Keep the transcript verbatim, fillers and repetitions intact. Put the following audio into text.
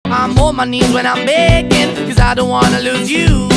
I'm on my knees when I'm begging, cause I don't wanna lose you.